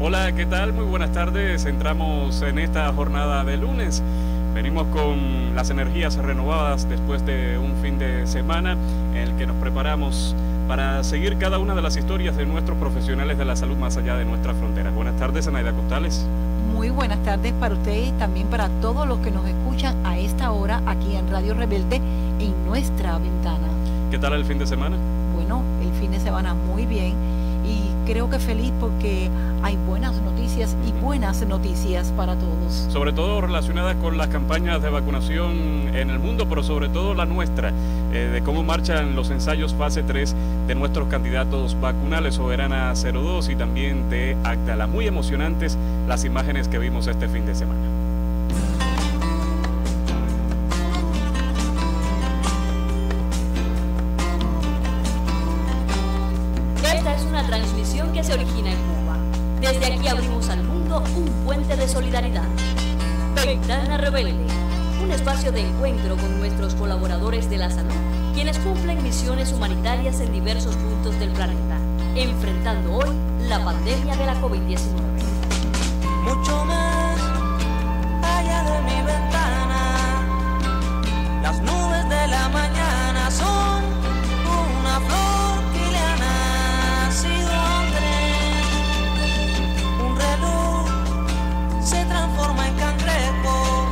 Hola, ¿qué tal? Muy buenas tardes. Entramos en esta jornada de lunes. Venimos con las energías renovadas después de un fin de semana en el que nos preparamos para seguir cada una de las historias de nuestros profesionales de la salud más allá de nuestras fronteras. Buenas tardes, Anaida Costales. Muy buenas tardes para ustedes y también para todos los que nos escuchan a esta hora aquí en Radio Rebelde en nuestra ventana. ¿Qué tal el fin de semana? Bueno, el fin de semana muy bien y creo que feliz porque hay buenas noticias y buenas noticias para todos. Sobre todo relacionadas con las campañas de vacunación en el mundo, pero sobre todo la nuestra, de cómo marchan los ensayos fase 3 de nuestros candidatos vacunales, Soberana 02 y también de Actala. Muy emocionantes las imágenes que vimos este fin de semana. Transmisión que se origina en Cuba. Desde aquí abrimos al mundo un puente de solidaridad. Ventana Rebelde, un espacio de encuentro con nuestros colaboradores de la salud, quienes cumplen misiones humanitarias en diversos puntos del planeta, enfrentando hoy la pandemia de la COVID-19. Mucho más allá de mi ventana, las nubes de la mañana son una flor. Se transforma en cangrejo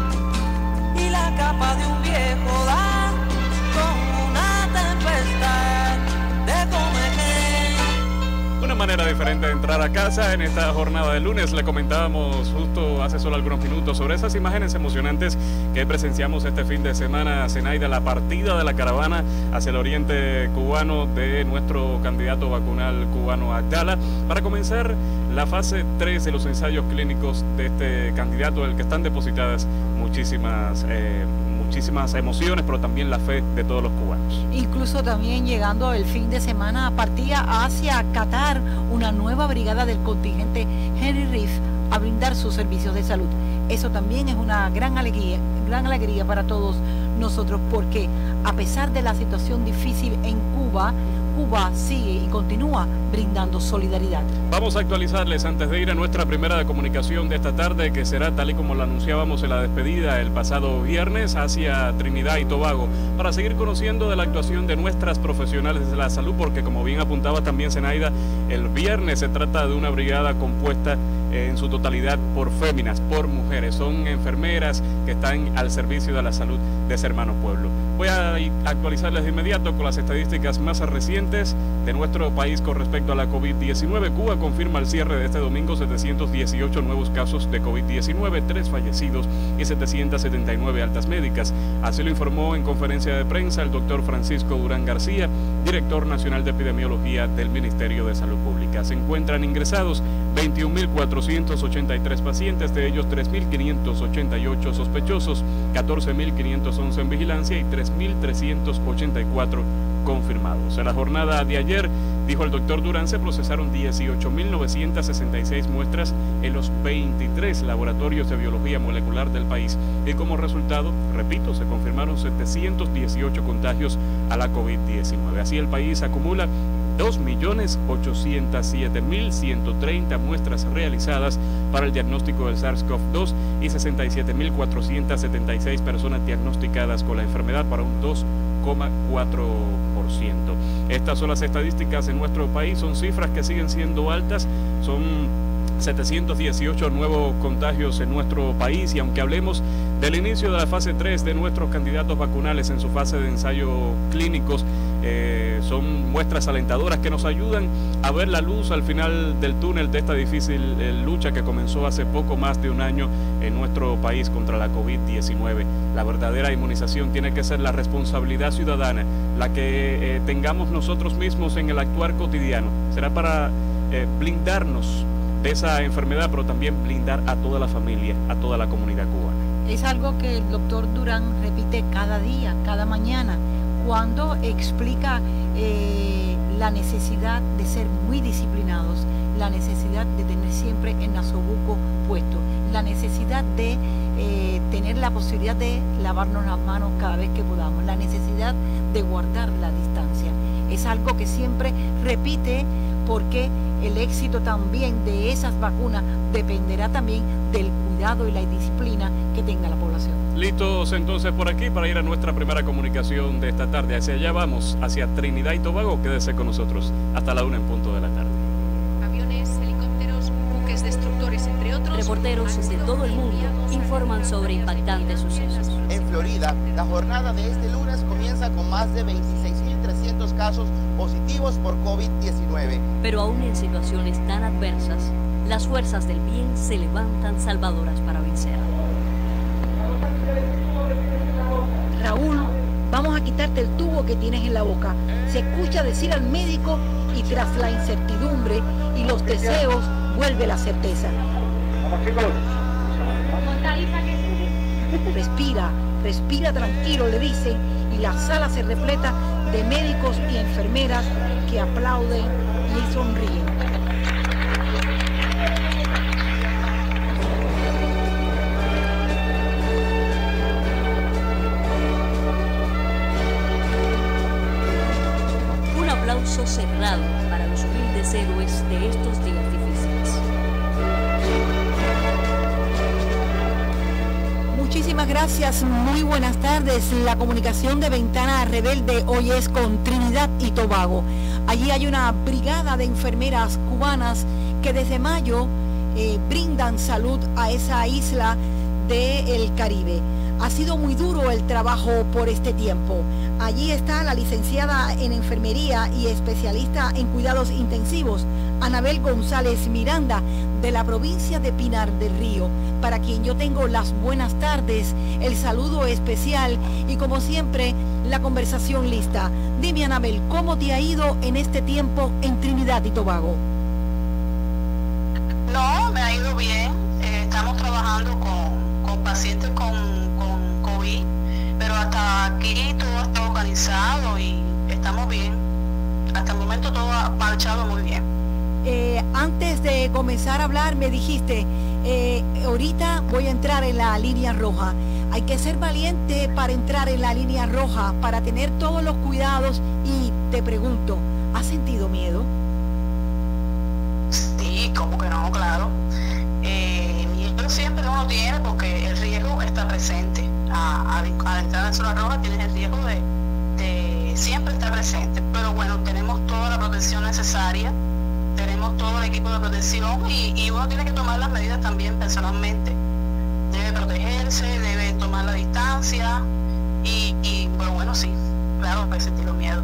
y la capa de un viejo da como una tempestad de comején. Una manera diferente de entrar a casa en esta jornada de lunes. Le comentábamos justo hace solo algunos minutos sobre esas imágenes emocionantes que presenciamos este fin de semana, Zenaida, la partida de la caravana hacia el oriente cubano de nuestro candidato vacunal cubano Actala, para comenzar la fase 3 de los ensayos clínicos de este candidato, en el que están depositadas muchísimas emociones, pero también la fe de todos los cubanos. Incluso también llegando el fin de semana partía hacia Qatar una nueva brigada del contingente Henry Reef a brindar sus servicios de salud. Eso también es una gran alegría para todos nosotros, porque a pesar de la situación difícil en Cuba, Cuba sigue y continúa brindando solidaridad. Vamos a actualizarles antes de ir a nuestra primera de comunicación de esta tarde, que será tal y como lo anunciábamos en la despedida el pasado viernes hacia Trinidad y Tobago, para seguir conociendo de la actuación de nuestras profesionales de la salud, porque como bien apuntaba también Zenaida, el viernes se trata de una brigada compuesta en su totalidad por féminas, por mujeres. Son enfermeras que están al servicio de la salud de ese hermano pueblo. Voy a actualizarles de inmediato con las estadísticas más recientes de nuestro país con respecto a la COVID-19. Cuba confirma al cierre de este domingo 718 nuevos casos de COVID-19, 3 fallecidos y 779 altas médicas. Así lo informó en conferencia de prensa el doctor Francisco Durán García, director nacional de epidemiología del Ministerio de Salud Pública. Se encuentran ingresados 21.483 pacientes, de ellos 3.588 sospechosos, 14.511 en vigilancia y 3.384 confirmados. En la jornada de ayer, dijo el doctor Durán, se procesaron 18.966 muestras en los 23 laboratorios de biología molecular del país y como resultado, repito, se confirmaron 718 contagios a la COVID-19. Así el país acumula 2.807.130 muestras realizadas para el diagnóstico del SARS-CoV-2 y 67.476 personas diagnosticadas con la enfermedad, para un 2,4%. Estas son las estadísticas en nuestro país, son cifras que siguen siendo altas, son 718 nuevos contagios en nuestro país, y aunque hablemos del inicio de la fase 3 de nuestros candidatos vacunales en su fase de ensayos clínicos, son muestras alentadoras que nos ayudan a ver la luz al final del túnel de esta difícil lucha que comenzó hace poco más de un año en nuestro país contra la COVID-19. La verdadera inmunización tiene que ser la responsabilidad ciudadana, la que tengamos nosotros mismos en el actuar cotidiano. Será para blindarnos de esa enfermedad, pero también blindar a toda la familia, a toda la comunidad cubana. Es algo que el doctor Durán repite cada día, cada mañana, cuando explica la necesidad de ser muy disciplinados, la necesidad de tener siempre el nasobuco puesto, la necesidad de tener la posibilidad de lavarnos las manos cada vez que podamos, la necesidad de guardar la distancia. Es algo que siempre repite porque el éxito también de esas vacunas dependerá también del cuidado y la disciplina que tenga la población. Listos entonces por aquí para ir a nuestra primera comunicación de esta tarde. Hacia allá vamos, hacia Trinidad y Tobago. Quédese con nosotros hasta la 1 en punto de la tarde. Aviones, helicópteros, buques destructores, entre otros. Reporteros de todo el mundo informan sobre impactantes sucesos. En Florida, la jornada de este lunes comienza con más de 26.300 casos positivos por COVID-19. Pero aún en situaciones tan adversas, las fuerzas del bien se levantan salvadoras para vencer. Raúl, vamos a quitarte el tubo que tienes en la boca. Se escucha decir al médico y tras la incertidumbre y los deseos vuelve la certeza. Respira, respira tranquilo, le dicen, y la sala se repleta de médicos y enfermeras que aplauden y sonríen. Un aplauso cerrado para los humildes héroes de estos días difíciles. Muchísimas gracias, muy buenas tardes. La comunicación de Ventana Rebelde hoy es con Trinidad y Tobago. Allí hay una brigada de enfermeras cubanas que desde mayo brindan salud a esa isla del Caribe. Ha sido muy duro el trabajo por este tiempo. Allí está la licenciada en enfermería y especialista en cuidados intensivos, Anabel González Miranda, de la provincia de Pinar del Río, para quien yo tengo las buenas tardes, el saludo especial y como siempre la conversación lista. Dime, Anabel, ¿cómo te ha ido en este tiempo en Trinidad y Tobago? No, me ha ido bien. Estamos trabajando con pacientes con COVID, pero hasta aquí todo está organizado y estamos bien. Hasta el momento todo ha marchado muy bien. Antes de comenzar a hablar me dijiste, ahorita voy a entrar en la línea roja. Hay que ser valiente para entrar en la línea roja, para tener todos los cuidados y te pregunto, ¿has sentido miedo? Sí, como que no, claro. Miedo siempre uno tiene porque el riesgo está presente. Al entrar en zona roja tienes el riesgo de siempre estar presente. Pero bueno, tenemos toda la protección necesaria. Tenemos todo el equipo de protección y uno tiene que tomar las medidas también personalmente. Debe protegerse, debe tomar la distancia pero bueno, sí, claro, he sentido miedo.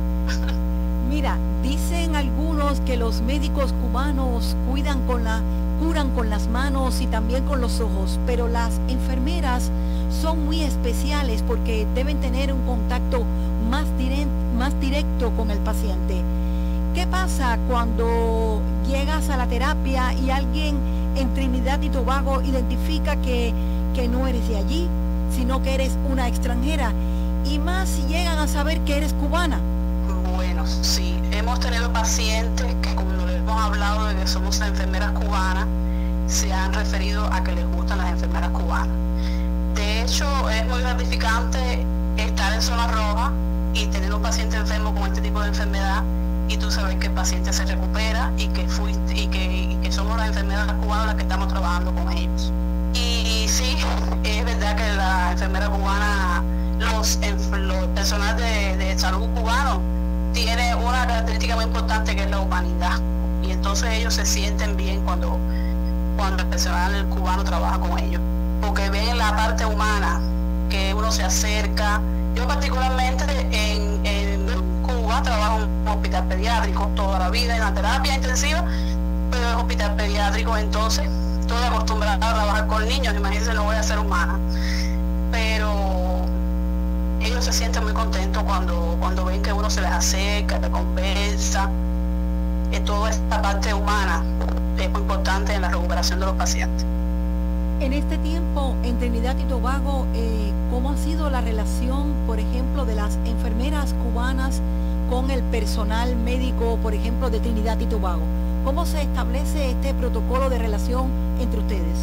Mira, dicen algunos que los médicos cubanos curan con las manos y también con los ojos, pero las enfermeras son muy especiales porque deben tener un contacto más directo con el paciente. ¿Qué pasa cuando llegas a la terapia y alguien en Trinidad y Tobago identifica que no eres de allí, sino que eres una extranjera? Y más si llegan a saber que eres cubana. Bueno, sí, hemos tenido pacientes que cuando les hemos hablado de que somos enfermeras cubanas, se han referido a que les gustan las enfermeras cubanas. De hecho, es muy gratificante estar en zona roja y tener un paciente enfermo con este tipo de enfermedad y tú sabes que el paciente se recupera y que somos las enfermeras cubanas las que estamos trabajando con ellos. Y sí, es verdad que la enfermera cubana, los personal de salud cubano tiene una característica muy importante que es la humanidad, y entonces ellos se sienten bien cuando el personal cubano trabaja con ellos, porque ven la parte humana, que uno se acerca. Yo particularmente en Cuba trabajo en un hospital pediátrico toda la vida, en la terapia intensiva, pero en hospital pediátrico, entonces estoy acostumbrada a trabajar con niños, imagínense, no voy a ser humana, pero ellos se sienten muy contentos cuando ven que uno se les acerca, te conversa. Toda esta parte humana es muy importante en la recuperación de los pacientes. En este tiempo, en Trinidad y Tobago, ¿cómo ha sido la relación, por ejemplo, de las enfermeras cubanas con el personal médico, por ejemplo, de Trinidad y Tobago? ¿Cómo se establece este protocolo de relación entre ustedes?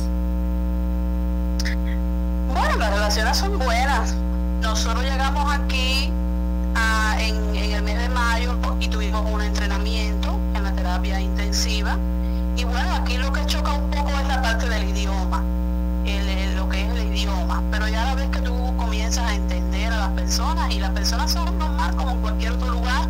Bueno, las relaciones son buenas. Nosotros llegamos aquí en el mes de mayo y tuvimos un entrenamiento en la terapia cualquier otro lugar.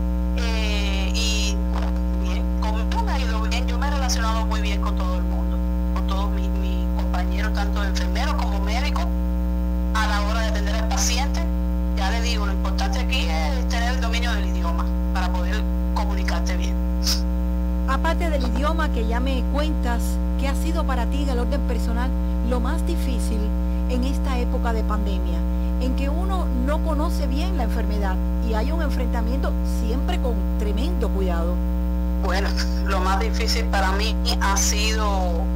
Y bien, conmigo me ha ido bien. Yo me he relacionado muy bien con todo el mundo, con todos mis compañeros, tanto enfermeros como médicos, a la hora de atender al paciente. Ya le digo, lo importante aquí es tener el dominio del idioma para poder comunicarte bien. Aparte del idioma que ya me cuentas, ¿qué ha sido para ti en el orden personal lo más difícil en esta época de pandemia, en que uno no conoce bien la enfermedad y hay un enfrentamiento siempre con tremendo cuidado? Bueno, lo más difícil para mí ha sido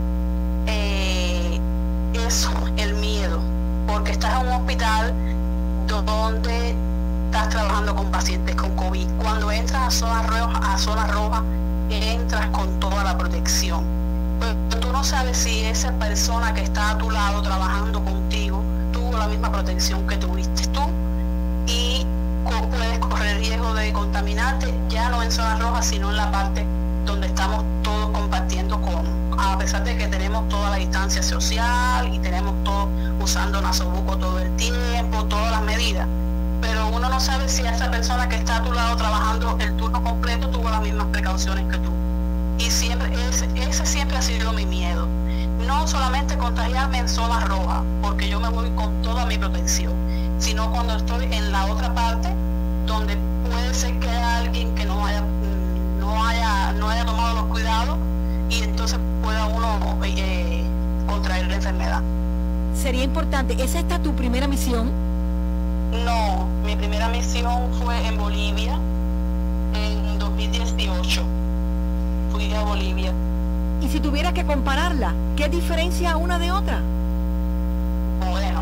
eso, el miedo, porque estás en un hospital donde estás trabajando con pacientes con COVID. Cuando entras a zona roja, entras con toda la protección. Pero tú no sabes si esa persona que está a tu lado trabajando contigo tuvo la misma protección que tuviste tú, y puedes correr riesgo de contaminarte, ya no en zona roja, sino en la parte donde estamos todos compartiendo a pesar de que tenemos toda la distancia social y tenemos todo usando nasobuco todo el tiempo, todas las medidas, pero uno no sabe si esa persona que está a tu lado trabajando el turno completo tuvo las mismas precauciones que tú. Y siempre ese siempre ha sido mi miedo, no solamente contagiarme en zona roja, porque yo me voy con toda mi protección, sino cuando estoy en la otra parte, donde puede ser que haya alguien que no haya tomado los cuidados, y entonces pueda uno contraer la enfermedad. Sería importante, ¿esa está tu primera misión? No, mi primera misión fue en Bolivia en 2018. Fui a Bolivia. Y si tuvieras que compararla, ¿qué diferencia una de otra? Bueno,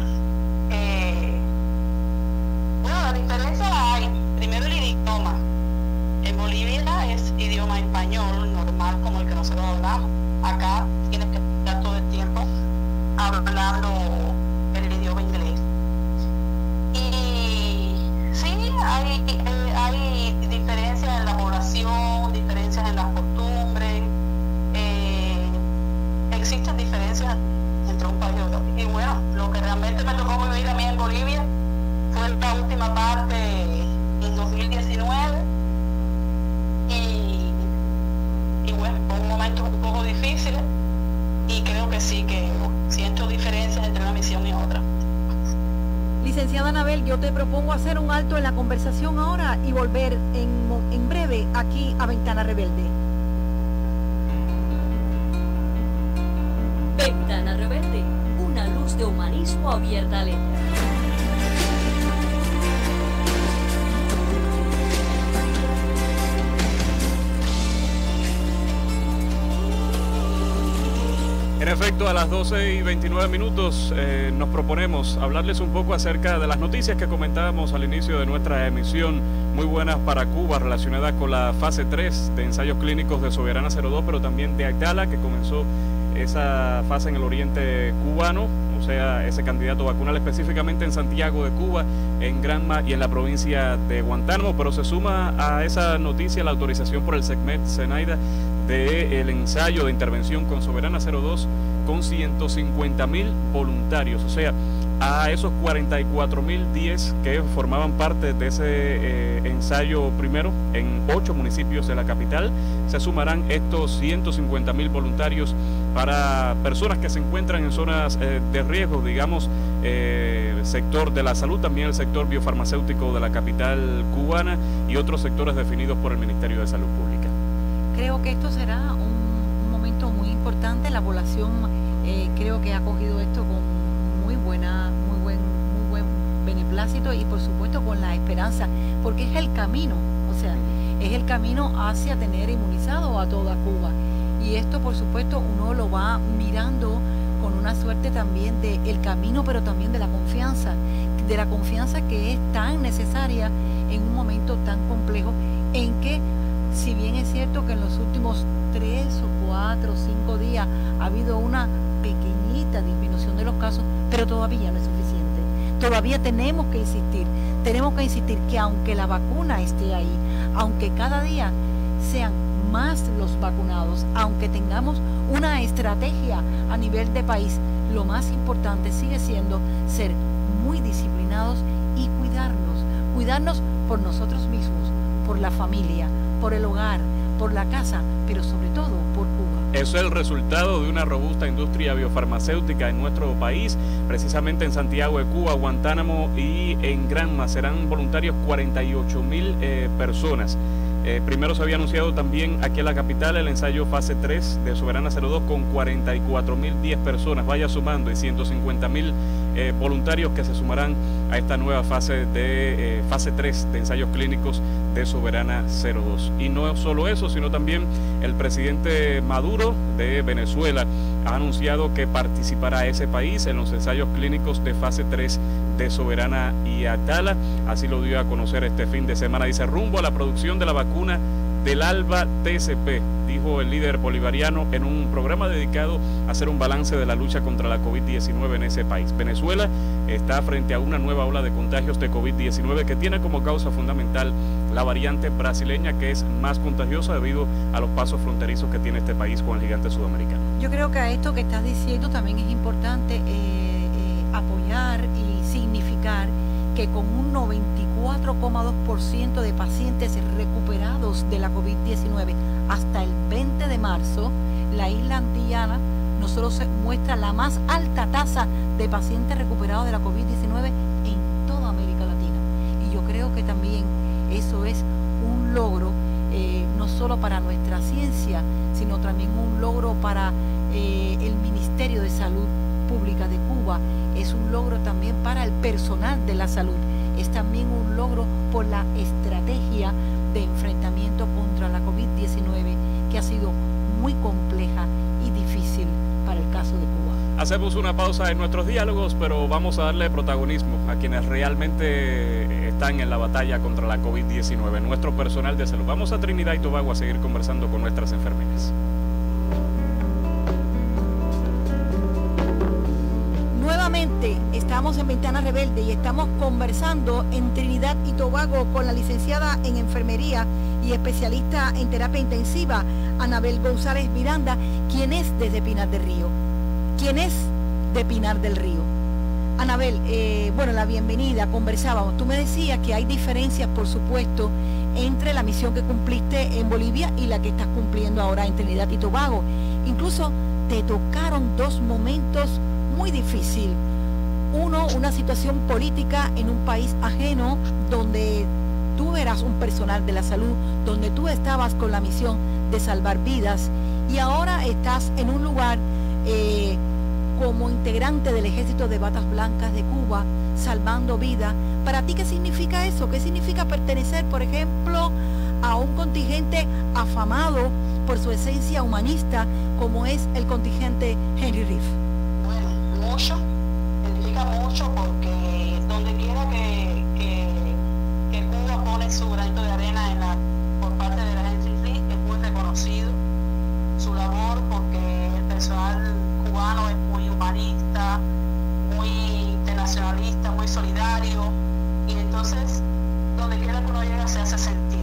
la diferencia la hay. Primero el idioma. En Bolivia es idioma español, normal, como el que nosotros hablamos. Acá tienes que estar todo el tiempo hablando el idioma inglés. Y sí, hay diferencias en la población, diferencias en las costumbres, existen diferencias entre un país y otro. Y bueno, lo que realmente me tocó vivir a mí en Bolivia fue la última parte en 2019, y bueno, fue un momento un poco difícil, y creo que sí, que siento diferencias entre una misión y otra. Licenciada Anabel, yo te propongo hacer un alto en la conversación ahora y volver en breve aquí a Ventana Rebelde. Ventana Rebelde, una luz de humanismo abierta al éter. En efecto, a las 12:29 nos proponemos hablarles un poco acerca de las noticias que comentábamos al inicio de nuestra emisión, muy buenas para Cuba, relacionadas con la fase 3 de ensayos clínicos de Soberana 02, pero también de Abdala, que comenzó esa fase en el oriente cubano, o sea, ese candidato vacunal específicamente en Santiago de Cuba, en Granma y en la provincia de Guantánamo, pero se suma a esa noticia la autorización por el SECMED Zenaida del ensayo de intervención con Soberana 02 con 150.000 voluntarios, o sea, a esos 44.010 que formaban parte de ese ensayo primero en 8 municipios de la capital, se sumarán estos 150.000 voluntarios para personas que se encuentran en zonas de riesgo, digamos, el sector de la salud, también el sector biofarmacéutico de la capital cubana y otros sectores definidos por el Ministerio de Salud Pública. Creo que esto será un momento muy importante. La población creo que ha acogido esto con muy buen beneplácito y por supuesto con la esperanza, porque es el camino, o sea, es el camino hacia tener inmunizado a toda Cuba. Y esto por supuesto uno lo va mirando con una suerte también del camino, pero también de la confianza que es tan necesaria en un momento tan complejo, en que si bien es cierto que en los últimos 3 o 4 o 5 días ha habido una pequeñita disminución de los casos, pero todavía no es suficiente. Todavía tenemos que insistir que aunque la vacuna esté ahí, aunque cada día sean más los vacunados, aunque tengamos una estrategia a nivel de país, lo más importante sigue siendo ser muy disciplinados y cuidarnos por nosotros mismos, por la familia, por el hogar, por la casa, pero sobre todo por Cuba. Eso es el resultado de una robusta industria biofarmacéutica en nuestro país, precisamente en Santiago de Cuba, Guantánamo y en Granma. Serán voluntarios 48.000 personas. Primero se había anunciado también aquí en la capital el ensayo fase 3 de Soberana 02 con 44.010 personas, vaya sumando, y 150.000 voluntarios que se sumarán a esta nueva fase 3 de ensayos clínicos de Soberana 02. Y no solo eso, sino también el presidente Maduro de Venezuela ha anunciado que participará ese país en los ensayos clínicos de fase 3 de Soberana y Atala. Así lo dio a conocer este fin de semana. Dice, rumbo a la producción de la vacuna del ALBA TCP, dijo el líder bolivariano en un programa dedicado a hacer un balance de la lucha contra la COVID-19 en ese país. Venezuela está frente a una nueva ola de contagios de COVID-19 que tiene como causa fundamental la variante brasileña, que es más contagiosa debido a los pasos fronterizos que tiene este país con el gigante sudamericano. Yo creo que a esto que estás diciendo también es importante apoyar y significar que con un 94,2% de pacientes recuperados de la COVID-19 hasta el 20 de marzo, la isla antillana no solo se muestra la más alta tasa de pacientes recuperados de la COVID-19 en toda América Latina. Y yo creo que también eso es un logro, no solo para nuestra ciencia, sino también un logro para el Ministerio de Salud Pública de Cuba. Es un logro también para el personal de la salud. Es también un logro por la estrategia de enfrentamiento contra la COVID-19, que ha sido muy compleja y difícil para el caso de Cuba. Hacemos una pausa en nuestros diálogos, pero vamos a darle protagonismo a quienes realmente están en la batalla contra la COVID-19, nuestro personal de salud. Vamos a Trinidad y Tobago a seguir conversando con nuestras enfermeras. Nuevamente estamos en Ventana Rebelde y estamos conversando en Trinidad y Tobago con la licenciada en enfermería y especialista en terapia intensiva, Anabel González Miranda, quien es desde Pinar del Río. ¿Quién es de Pinar del Río? Anabel, bueno, la bienvenida, conversábamos. Tú me decías que hay diferencias, por supuesto, entre la misión que cumpliste en Bolivia y la que estás cumpliendo ahora en Trinidad y Tobago. Incluso te tocaron dos momentos muy difícil. Uno, una situación política en un país ajeno donde tú eras un personal de la salud, donde tú estabas con la misión de salvar vidas, y ahora estás en un lugar como integrante del Ejército de Batas Blancas de Cuba, salvando vidas. ¿Para ti qué significa eso? ¿Qué significa pertenecer, por ejemplo, a un contingente afamado por su esencia humanista como es el contingente Henry Reef? Mucho, significa mucho, porque donde quiera que Cuba pone su granito de arena por parte de la Henry Reef, es muy reconocido su labor, porque el personal cubano es muy humanista, muy internacionalista, muy solidario, y entonces donde quiera que uno llega se hace sentir.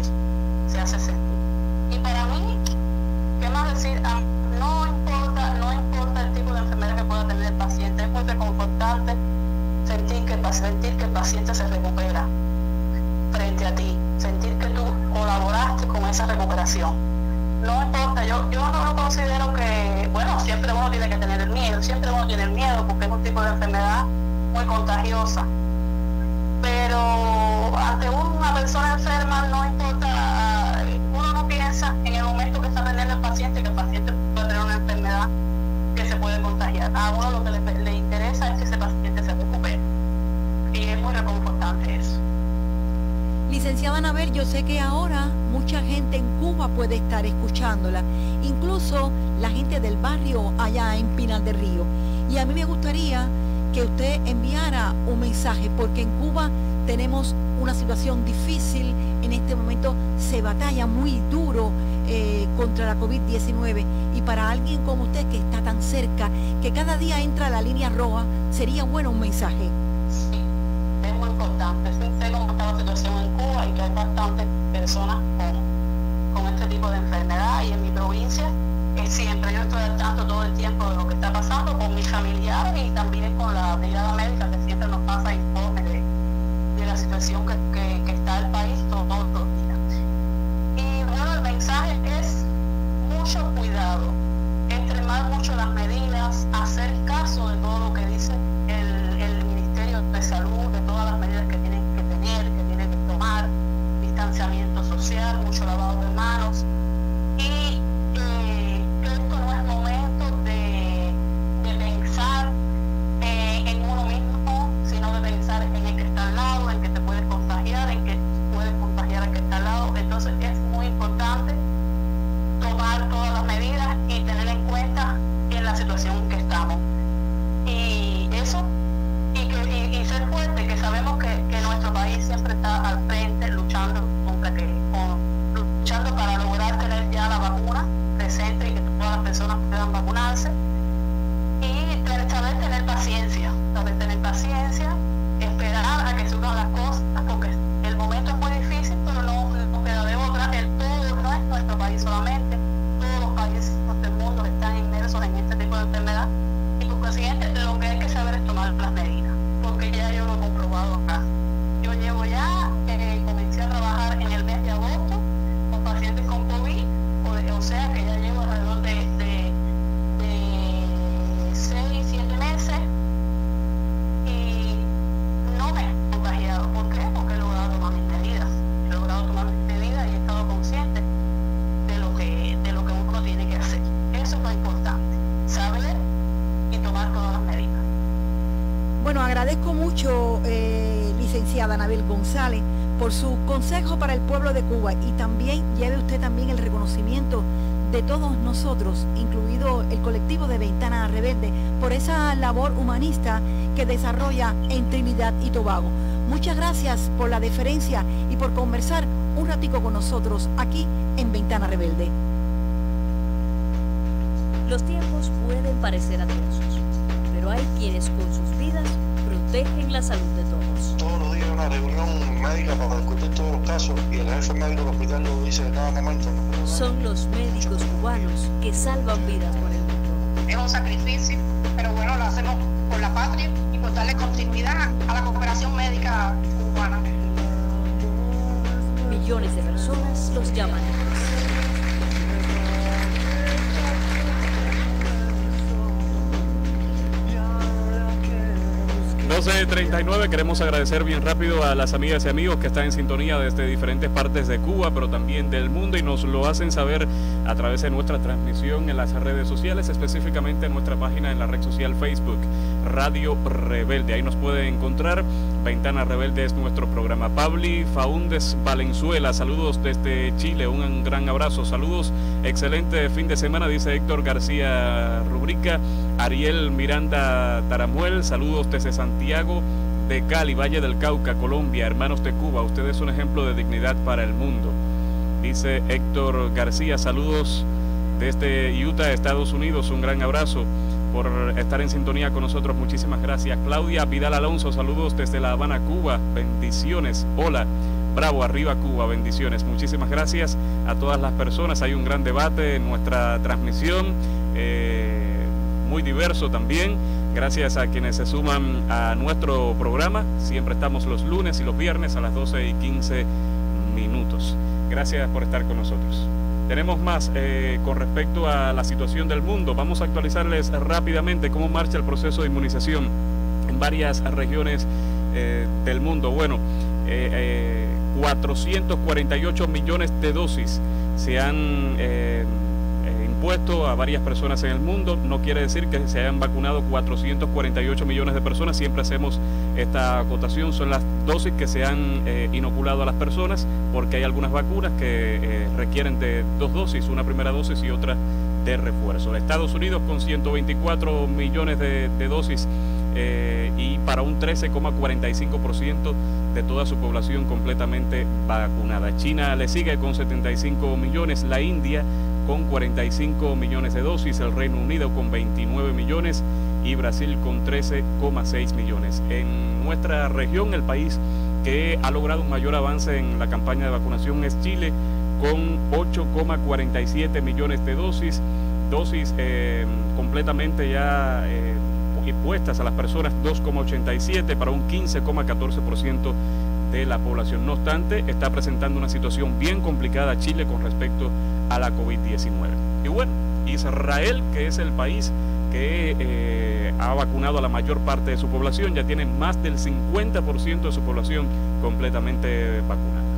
Y para mí, ¿qué más decir? No importa el tipo de enfermedad que pueda tener el paciente, es muy reconfortante sentir que el paciente se recupera frente a ti, sentir que tú colaboraste con esa recuperación. No importa, yo no considero que, bueno, siempre uno tiene que tener el miedo, porque es un tipo de enfermedad muy contagiosa, pero ante una persona enferma no importa, uno no piensa en el momento que está teniendo el paciente, que el paciente puede tener una enfermedad que se puede contagiar. A uno lo que le interesa es que ese paciente se recupere, y es muy reconfortante eso. Licenciada Anabel, yo sé que ahora mucha gente en Cuba puede estar escuchándola, incluso la gente del barrio allá en Pinar del Río, y a mí me gustaría que usted enviara un mensaje, porque en Cuba tenemos una situación difícil. En este momento se batalla muy duro contra la COVID-19, y para alguien como usted que está tan cerca, que cada día entra a la línea roja, sería bueno un mensaje. Sí, es muy importante. Sé cómo está la situación en Cuba y que hay bastantes personas con este tipo de enfermedad, y en mi provincia siempre yo estoy al tanto todo el tiempo de lo que está pasando con mis familiares y también con la brigada médica, que siempre nos pasa informes de la situación que está el país distanciamiento social, mucho lavado de manos, y que esto no es momento de pensar en uno mismo, sino de pensar en el que está al lado, en que te puedes contagiar, en que puedes contagiar al que está al lado. Entonces es muy importante tomar todas las medidas y tener en cuenta en la situación en que estamos. Y eso, y ser fuerte, que sabemos que nuestro país siempre está al frente luchando luchando para lograr tener ya la vacuna presente y que todas las personas puedan vacunarse, y saber tener paciencia, esperar a que surjan las cosas, porque el momento es muy difícil, pero no queda de otra. El todo no es nuestro país solamente, todos los países del mundo están inmersos en este tipo de enfermedad, y por consiguiente lo que hay que saber es tomar las medidas, porque ya yo lo he comprobado acá. Yo llevo ya, comencé a trabajar en el mes de agosto con pacientes con COVID, o sea que ya llevo alrededor de 6-7 meses y no me he contagiado. ¿Por qué? Porque he logrado tomar mis medidas. Y he estado consciente de lo que uno tiene que hacer. Eso es lo importante, saber y tomar todas las medidas. Bueno, agradezco mucho, licenciada Anabel González, por su consejo para el pueblo de Cuba, y también lleve usted también el reconocimiento de todos nosotros, incluido el colectivo de Ventana Rebelde, por esa labor humanista que desarrolla en Trinidad y Tobago. Muchas gracias por la deferencia y por conversar un ratico con nosotros aquí en Ventana Rebelde. Los tiempos pueden parecer adversos, pero hay quienes con sus vidas protegen la salud de todos. Todos los días una reunión médica para discutir todos los casos, y el jefe médico del hospital lo dice en cada momento. Son los médicos cubanos que salvan vidas por el mundo. Es un sacrificio, pero bueno, lo hacemos por la patria y por darle continuidad a la cooperación médica cubana. Millones de personas los llaman héroes. 12:39, queremos agradecer bien rápido a las amigas y amigos que están en sintonía desde diferentes partes de Cuba, pero también del mundo, y nos lo hacen saber a través de nuestra transmisión en las redes sociales, específicamente en nuestra página en la red social Facebook, Radio Rebelde. Ahí nos pueden encontrar. Ventana Rebelde es nuestro programa. Pabli Faúndez Valenzuela, saludos desde Chile, un gran abrazo, saludos, excelente fin de semana, dice Héctor García Rubrica. Ariel Miranda Taramuel, saludos desde Santiago de Cali, Valle del Cauca, Colombia, hermanos de Cuba, ustedes son un ejemplo de dignidad para el mundo, dice Héctor García. Saludos desde Utah, Estados Unidos, un gran abrazo por estar en sintonía con nosotros, muchísimas gracias. Claudia Vidal Alonso, saludos desde La Habana, Cuba, bendiciones, hola, bravo, arriba Cuba, bendiciones, muchísimas gracias a todas las personas. Hay un gran debate en nuestra transmisión, muy diverso también, gracias a quienes se suman a nuestro programa. Siempre estamos los lunes y los viernes a las 12:15. Gracias por estar con nosotros. Tenemos más con respecto a la situación del mundo. Vamos a actualizarles rápidamente cómo marcha el proceso de inmunización en varias regiones del mundo. Bueno, 448 millones de dosis se han impuesto a varias personas en el mundo. No quiere decir que se hayan vacunado 448 millones de personas, siempre hacemos esta acotación, son las dosis que se han inoculado a las personas, porque hay algunas vacunas que requieren de 2 dosis, una primera dosis y otra de refuerzo. Estados Unidos con 124 millones de dosis y para un 13,45% de toda su población completamente vacunada. China le sigue con 75 millones, la India con 45 millones de dosis, el Reino Unido con 29 millones y Brasil con 13,6 millones. En nuestra región, el país que ha logrado un mayor avance en la campaña de vacunación es Chile, con 8,47 millones de dosis completamente ya puestas a las personas, 2,87 para un 15,14% de la población. No obstante, está presentando una situación bien complicada Chile con respecto a la COVID-19. Y bueno, Israel, que es el país que ha vacunado a la mayor parte de su población, ya tiene más del 50% de su población completamente vacunada.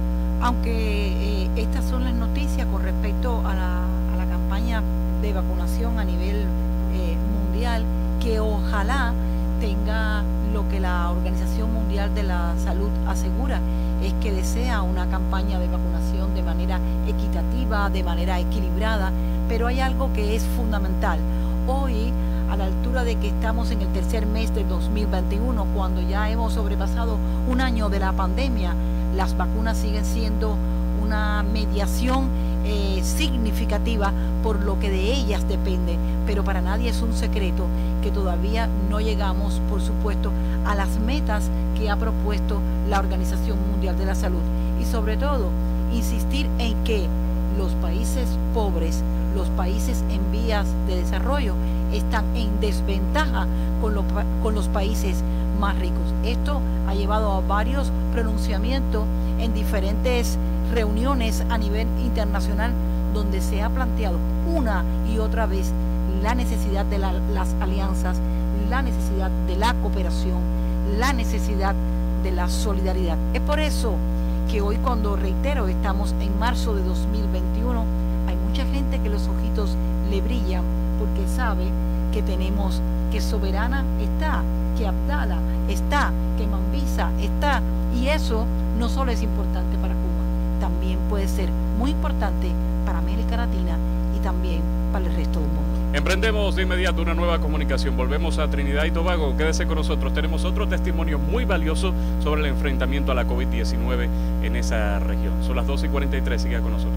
Aunque estas son las noticias con respecto a la campaña de vacunación a nivel mundial, que ojalá tenga lo que la Organización Mundial de la Salud asegura, es que desea una campaña de vacunación de manera equitativa, de manera equilibrada, pero hay algo que es fundamental. Hoy, a la altura de que estamos en el tercer mes de 2021, cuando ya hemos sobrepasado un año de la pandemia, las vacunas siguen siendo una mediación significativa por lo que de ellas depende, pero para nadie es un secreto que todavía no llegamos, por supuesto, a las metas que ha propuesto la Organización Mundial de la Salud, y sobre todo insistir en que los países pobres, los países en vías de desarrollo, están en desventaja con los países más ricos. Esto ha llevado a varios pronunciamientos en diferentes reuniones a nivel internacional, donde se ha planteado una y otra vez la necesidad de las alianzas, la necesidad de la cooperación, la necesidad de la solidaridad. Es por eso que hoy, cuando reitero, estamos en marzo de 2021, hay mucha gente que los ojitos le brillan porque sabe que tenemos, que Soberana está, que Abdala está, que Mambisa está, y eso no solo es importante para Cuba, también puede ser muy importante para América Latina y también para el resto del mundo. Emprendemos de inmediato una nueva comunicación. Volvemos a Trinidad y Tobago. Quédese con nosotros. Tenemos otro testimonio muy valioso sobre el enfrentamiento a la COVID-19 en esa región. Son las 12:43. Siga con nosotros.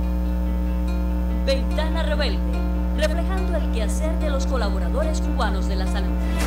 Ventana Rebelde, reflejando el quehacer de los colaboradores cubanos de la salud.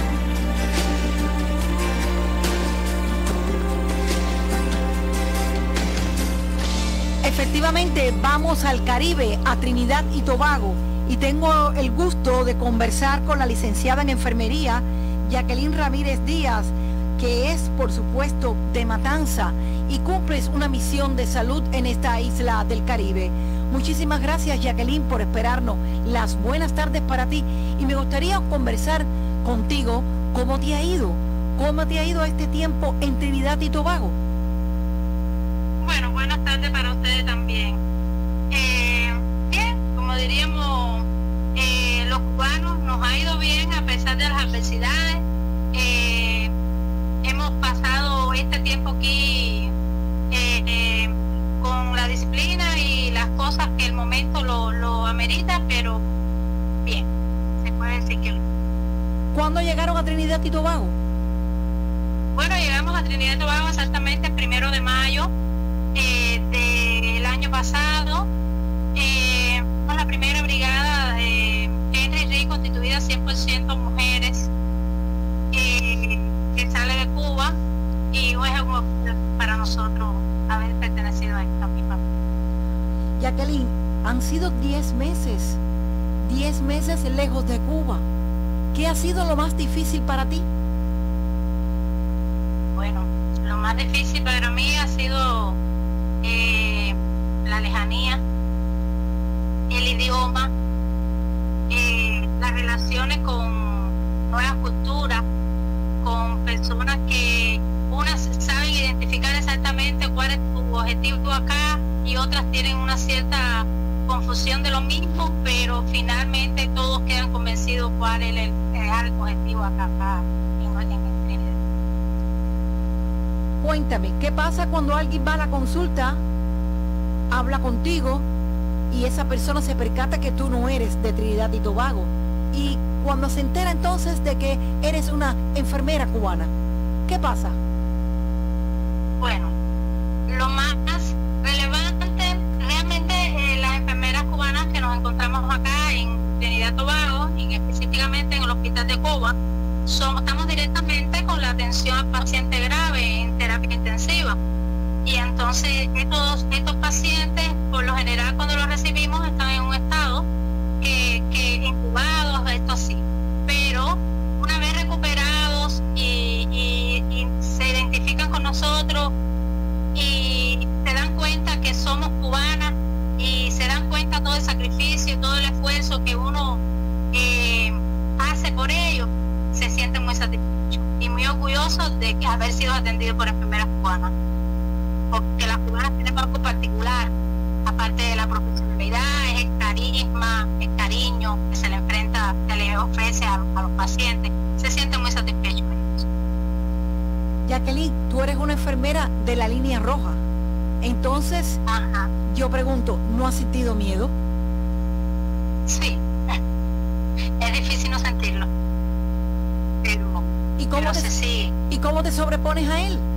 Efectivamente, vamos al Caribe, a Trinidad y Tobago, y tengo el gusto de conversar con la licenciada en enfermería, Jacqueline Ramírez Díaz, que es, por supuesto, de Matanza, y cumples una misión de salud en esta isla del Caribe. Muchísimas gracias, Jacqueline, por esperarnos. Las buenas tardes para ti, y me gustaría conversar contigo cómo te ha ido a este tiempo en Trinidad y Tobago. Bueno, buenas tardes para ustedes también. Bien, como diríamos, los cubanos nos ha ido bien a pesar de las adversidades. Hemos pasado este tiempo aquí con la disciplina y las cosas que el momento lo amerita, pero bien, se puede decir que... ¿Cuándo llegaron a Trinidad y Tobago? Bueno, llegamos a Trinidad y Tobago exactamente el 1 de mayo del año pasado. Con la primera brigada de Henry Reid, constituida 100% mujeres, que sale de Cuba, y es un orgullo para nosotros haber pertenecido a esta misma. Jacqueline, han sido 10 meses lejos de Cuba. ¿Qué ha sido lo más difícil para ti? Bueno, lo más difícil para mí ha sido la lejanía, el idioma, las relaciones con nuevas culturas, con personas que unas saben identificar exactamente cuál es tu objetivo acá y otras tienen una cierta confusión de lo mismo, pero finalmente todos quedan convencidos cuál es el real objetivo acá en Trinidad. Cuéntame, ¿qué pasa cuando alguien va a la consulta, habla contigo y esa persona se percata que tú no eres de Trinidad y Tobago? Y cuando se entera entonces de que eres una enfermera cubana, ¿qué pasa? Bueno, lo más relevante, realmente las enfermeras cubanas que nos encontramos acá en Trinidad y Tobago, y específicamente en el Hospital de Cuba, estamos directamente con la atención al paciente grave en terapia intensiva. Y entonces estos pacientes, por lo general cuando los recibimos, están en un estado que intubados, esto así. Pero una vez recuperados y se identifican con nosotros y se dan cuenta que somos cubanas y se dan cuenta todo el sacrificio y todo el esfuerzo que uno hace por ellos, se sienten muy satisfechos y muy orgullosos de haber sido atendidos por enfermeras cubanas. porque las cubanas tenemos algo particular, aparte de la profesionalidad, es el carisma, el cariño que se le enfrenta, se le ofrece a los pacientes. Se sienten muy satisfechos. Jacqueline, tú eres una enfermera de la línea roja. Entonces, yo pregunto, ¿no has sentido miedo? Sí, es difícil no sentirlo. ¿Y cómo te sobrepones a él?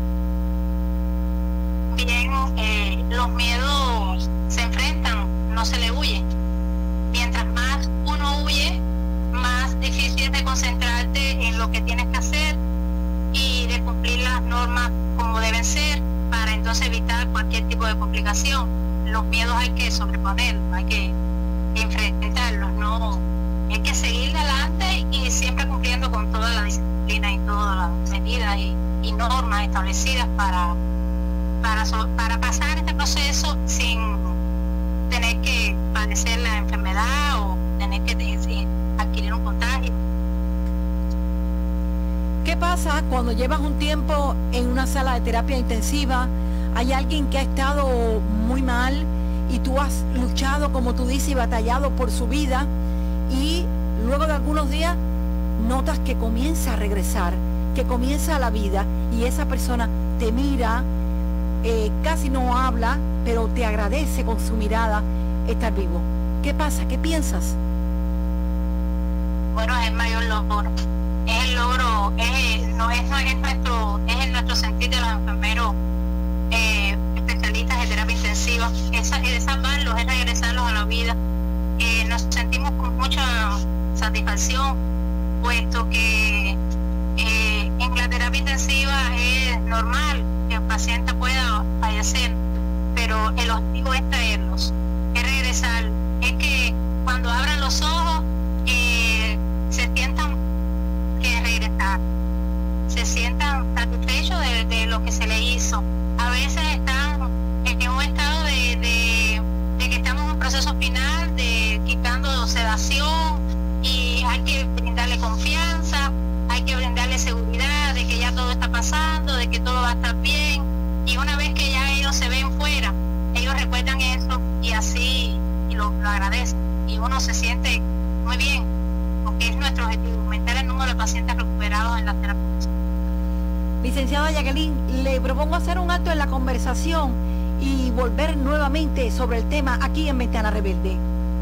Bien, los miedos se enfrentan, no se le huye. Mientras más uno huye, más difícil es de concentrarte en lo que tienes que hacer y de cumplir las normas como deben ser para entonces evitar cualquier tipo de complicación. Los miedos hay que sobreponerlos, hay que enfrentarlos, no, hay que seguir adelante y siempre cumpliendo con toda la disciplina y todas las medidas y normas establecidas para pasar este proceso sin tener que padecer la enfermedad o tener que adquirir un contagio. ¿Qué pasa cuando llevas un tiempo en una sala de terapia intensiva? Hay alguien que ha estado muy mal y tú has luchado, como tú dices, y batallado por su vida, y luego de algunos días notas que comienza a regresar, que comienza la vida, y esa persona te mira, casi no habla, pero te agradece con su mirada estar vivo. ¿Qué pasa? ¿Qué piensas? Bueno, es el mayor logro. Es el logro, es nuestro sentir de los enfermeros especialistas de terapia intensiva, es salvarlos, es regresarlos a la vida. Nos sentimos con mucha satisfacción, puesto que en la terapia intensiva es normal que el paciente pueda fallecer, pero el objetivo es traerlos, es regresar, es que cuando abran los ojos se sientan que regresar, se sientan satisfechos de lo que se le hizo. A veces están en un estado de que estamos en un proceso final de quitando sedación, y hay que brindarle confianza, hay que brindarle seguridad de que ya todo está pasando, de que todo va a estar bien, y una vez que ya ellos se ven fuera, ellos recuerdan eso y así lo agradecen, y uno se siente muy bien, porque es nuestro objetivo, aumentar el número de pacientes recuperados en la terapia. Licenciada Jacqueline, le propongo hacer un alto en la conversación y volver nuevamente sobre el tema aquí en Ventana Rebelde.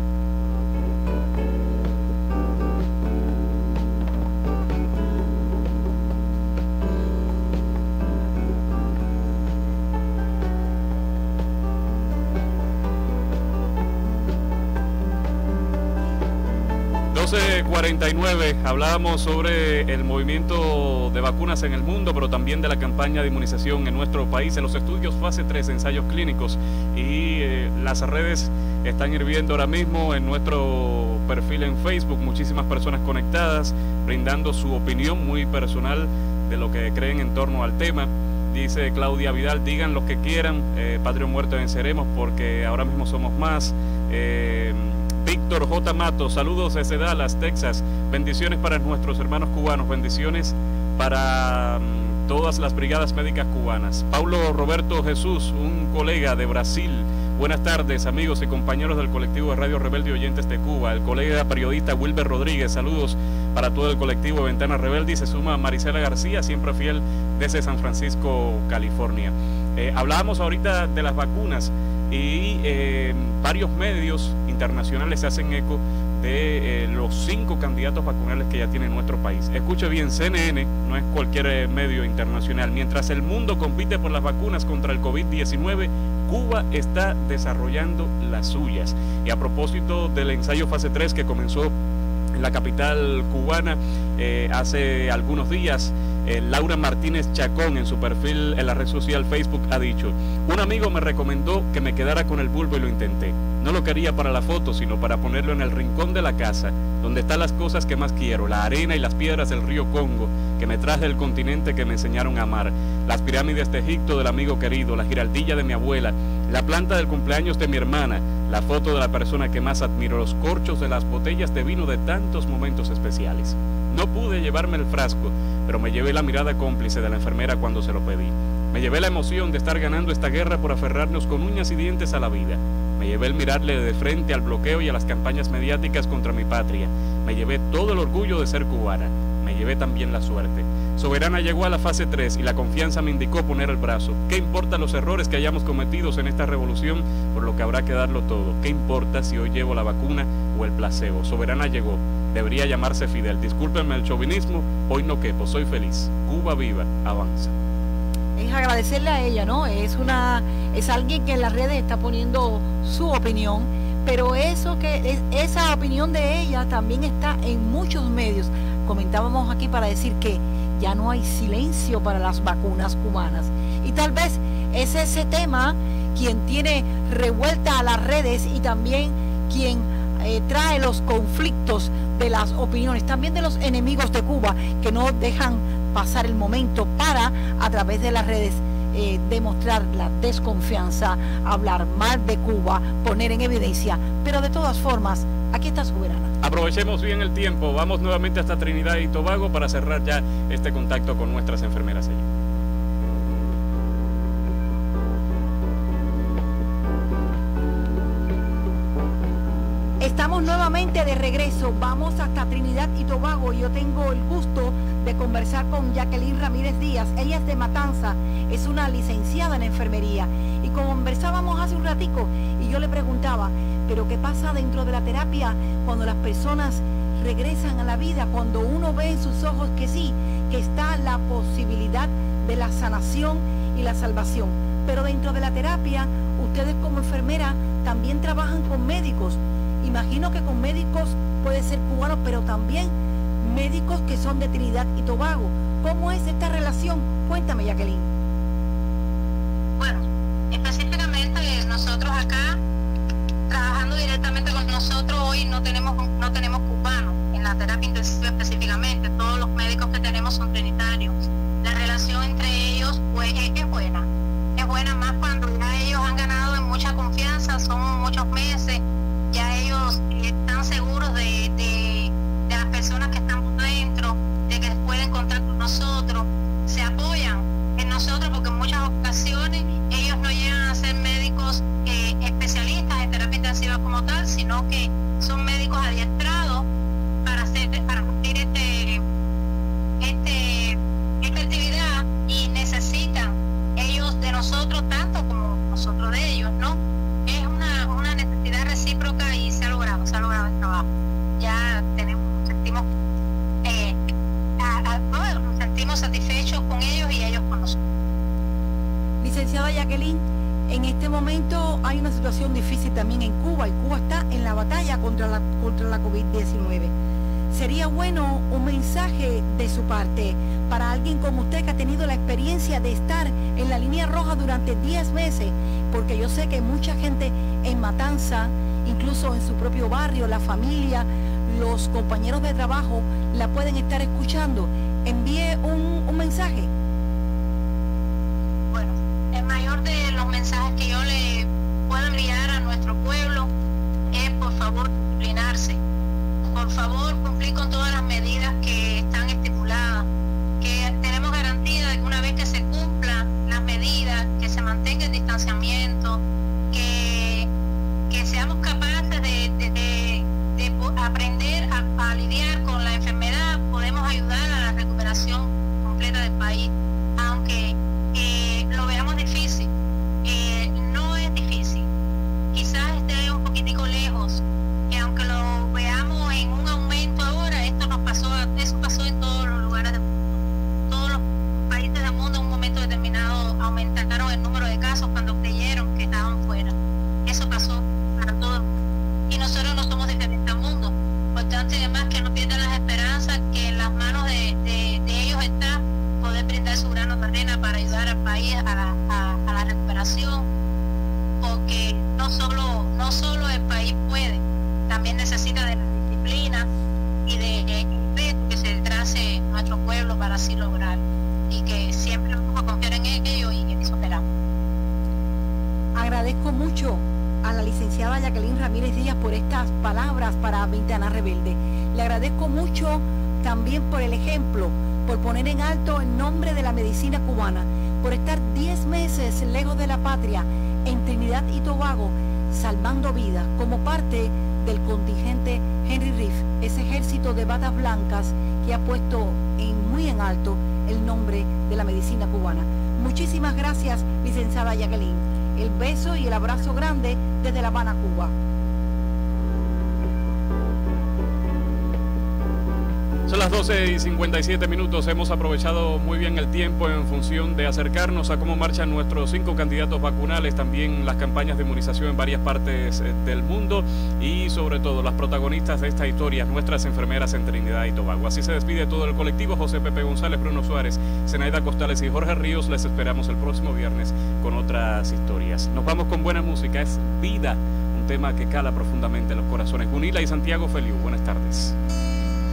Hablábamos sobre el movimiento de vacunas en el mundo, pero también de la campaña de inmunización en nuestro país, en los estudios fase 3, ensayos clínicos, y las redes están hirviendo ahora mismo. En nuestro perfil en Facebook, muchísimas personas conectadas, brindando su opinión muy personal de lo que creen en torno al tema. Dice Claudia Vidal, digan lo que quieran, patria o muerte venceremos, porque ahora mismo somos más. Víctor J. Mato, saludos desde Dallas, Texas. Bendiciones para nuestros hermanos cubanos, bendiciones para todas las brigadas médicas cubanas. Paulo Roberto Jesús, un colega de Brasil. Buenas tardes, amigos y compañeros del colectivo de Radio Rebelde y oyentes de Cuba. El colega periodista Wilber Rodríguez, saludos para todo el colectivo de Ventana Rebelde. Y se suma Marisela García, siempre fiel desde San Francisco, California. Hablábamos ahorita de las vacunas y varios medios internacionales se hacen eco de los 5 candidatos vacunales que ya tiene nuestro país. Escuche bien, CNN no es cualquier medio internacional. Mientras el mundo compite por las vacunas contra el COVID-19, Cuba está desarrollando las suyas. Y a propósito del ensayo fase 3 que comenzó en la capital cubana hace algunos días, Laura Martínez Chacón en su perfil en la red social Facebook ha dicho: un amigo me recomendó que me quedara con el bulbo y lo intenté. No lo quería para la foto, sino para ponerlo en el rincón de la casa, donde están las cosas que más quiero, la arena y las piedras del río Congo, que me traje del continente que me enseñaron a amar, las pirámides de Egipto del amigo querido, la giraldilla de mi abuela, la planta del cumpleaños de mi hermana, la foto de la persona que más admiro, los corchos de las botellas de vino de tantos momentos especiales. No pude llevarme el frasco, pero me llevé la mirada cómplice de la enfermera cuando se lo pedí. Me llevé la emoción de estar ganando esta guerra por aferrarnos con uñas y dientes a la vida. Me llevé el mirarle de frente al bloqueo y a las campañas mediáticas contra mi patria. Me llevé todo el orgullo de ser cubana. Me llevé también la suerte. Soberana llegó a la fase 3 y la confianza me indicó poner el brazo. ¿Qué importa los errores que hayamos cometido en esta revolución? Por lo que habrá que darlo todo. ¿Qué importa si hoy llevo la vacuna o el placebo? Soberana llegó. Debería llamarse Fidel. Discúlpenme el chauvinismo, hoy no quepo, soy feliz. Cuba viva, avanza. Es agradecerle a ella, ¿no? Es alguien que en las redes está poniendo su opinión, pero esa opinión de ella también está en muchos medios. Comentábamos aquí para decir que ya no hay silencio para las vacunas cubanas. Y tal vez es ese tema quien tiene revuelta a las redes y también quien trae los conflictos de las opiniones, también de los enemigos de Cuba, que no dejan pasar el momento para, a través de las redes, demostrar la desconfianza, hablar mal de Cuba, poner en evidencia, pero de todas formas, aquí está Soberana. Aprovechemos bien el tiempo, vamos nuevamente hasta Trinidad y Tobago para cerrar ya este contacto con nuestras enfermeras allí. Estamos nuevamente de regreso, vamos hasta Trinidad y Tobago y yo tengo el gusto de conversar con Jacqueline Ramírez Díaz. Ella es de Matanza, es una licenciada en enfermería y conversábamos hace un ratico y yo le preguntaba, pero ¿qué pasa dentro de la terapia cuando las personas regresan a la vida, cuando uno ve en sus ojos que sí, que está la posibilidad de la sanación y la salvación? Pero dentro de la terapia, ustedes como enfermera también trabajan con médicos. Imagino que con médicos puede ser cubanos, pero también médicos que son de Trinidad y Tobago. ¿Cómo es esta relación? Cuéntame, Jacqueline. Bueno, específicamente nosotros acá, trabajando directamente con nosotros, hoy no tenemos cubanos en la terapia intensiva específicamente. Todos los médicos que tenemos son trinitarios. La relación entre ellos pues es buena. Es buena más cuando ya ellos han ganado en mucha confianza, son muchos meses. Ya ellos están seguros de las personas que están por dentro, de que pueden contar con nosotros, se apoyan en nosotros porque en muchas ocasiones ellos no llegan a ser médicos especialistas en terapia intensiva como tal, sino que son médicos adiestrados para cumplir esta actividad y necesitan ellos de nosotros tanto como nosotros de ellos, ¿no? Es una necesidad recíproca y se ha logrado el trabajo. Ya nos sentimos satisfechos con ellos y ellos con nosotros. Licenciada Jacqueline, en este momento hay una situación difícil también en Cuba y Cuba está en la batalla contra la COVID-19. Sería bueno un mensaje de su parte para alguien como usted que ha tenido la experiencia de estar en la línea roja durante 10 meses, porque yo sé que mucha gente en Matanza, incluso en su propio barrio, la familia, los compañeros de trabajo la pueden estar escuchando. Envíe un mensaje. Bueno, el mayor de los mensajes que yo le puedo enviar a nuestro pueblo es por favor disciplinarse. Por favor, cumplir con todas las medidas que están estipuladas, que tenemos garantía de que una vez que se cumplan las medidas, que se mantenga el distanciamiento, que seamos capaces de aprender a lidiar con la enfermedad, podemos ayudar a la recuperación completa del país, aunque lo veamos difícil. No es difícil, quizás esté un poquitico lejos, que aunque lo veamos en un aumento ahora, eso pasó en todos los lugares del mundo. Todos los países del mundo en un momento determinado aumentaron el número de casos cuando creyeron que estaban fuera. Eso pasó para todo el mundo. Y nosotros no somos diferentes al mundo. Por tanto, y además que no pierdan las esperanzas, que en las manos de ellos está poder brindar su grano de arena para ayudar al país a la recuperación, porque no solo el país puede, también necesita de la disciplina y de que se trace nuestro pueblo para así lograr, y que siempre vamos a confiar en ello y en eso esperamos. Agradezco mucho a la licenciada Jacqueline Ramírez Díaz por estas palabras para Ventana Rebelde. Le agradezco mucho también por el ejemplo, por poner en alto el nombre de la medicina cubana. por estar 10 meses lejos de la patria en Trinidad y Tobago, salvando vidas como parte del contingente Henry Reef, ese ejército de batas blancas que ha puesto muy en alto el nombre de la medicina cubana. Muchísimas gracias, licenciada Jacqueline. El beso y el abrazo grande desde La Habana, Cuba. Son las 12:57. Hemos aprovechado muy bien el tiempo en función de acercarnos a cómo marchan nuestros 5 candidatos vacunales, también las campañas de inmunización en varias partes del mundo y sobre todo las protagonistas de esta historia, nuestras enfermeras en Trinidad y Tobago. Así se despide todo el colectivo. José Pepe González, Bruno Suárez, Zenaida Costales y Jorge Ríos. Les esperamos el próximo viernes con otras historias. Nos vamos con buena música. Es Vida, un tema que cala profundamente en los corazones. Gunila y Santiago Feliu, buenas tardes.